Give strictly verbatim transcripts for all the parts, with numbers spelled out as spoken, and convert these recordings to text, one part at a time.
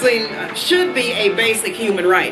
housing should be a basic human right.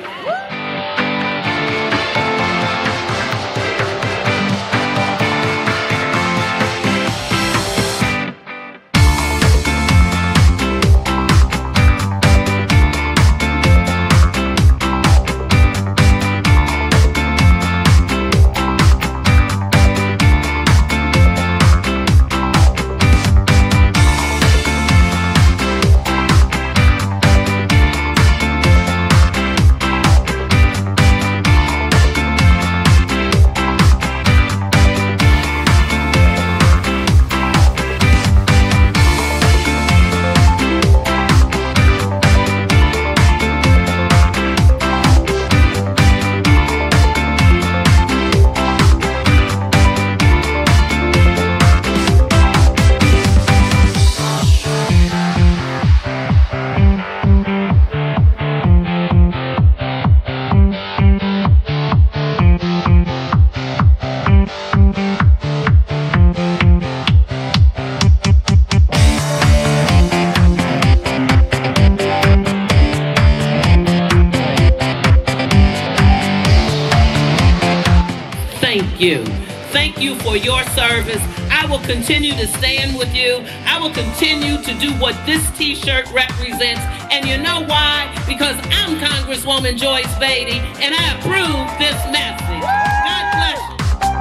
Thank you. Thank you for your service. I will continue to stand with you. I will continue to do what this t-shirt represents. And you know why? Because I'm Congresswoman Joyce Beatty, and I approve this message. God bless you.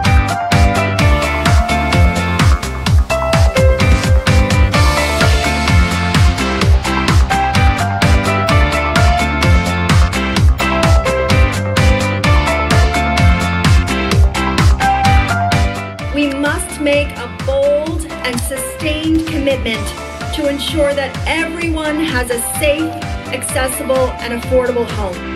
We must make a bold and sustained commitment to ensure that everyone has a safe, accessible, and affordable home.